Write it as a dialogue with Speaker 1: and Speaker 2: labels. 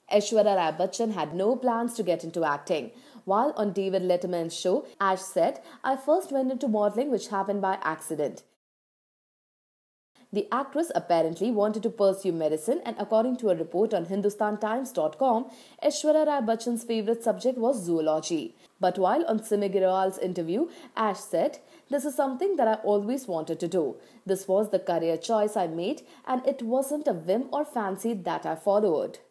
Speaker 1: Aishwarya Rai Bachchan had no plans to get into acting. While on David Letterman's show, Ash said, "I first went into modeling, which happened by accident." The actress apparently wanted to pursue medicine, and according to a report on HindustanTimes.com, Aishwarya Rai Bachchan's favorite subject was zoology. But while on Simi Giral's interview, Ash said, "This is something that I always wanted to do. This was the career choice I made, and it wasn't a whim or fancy that I followed."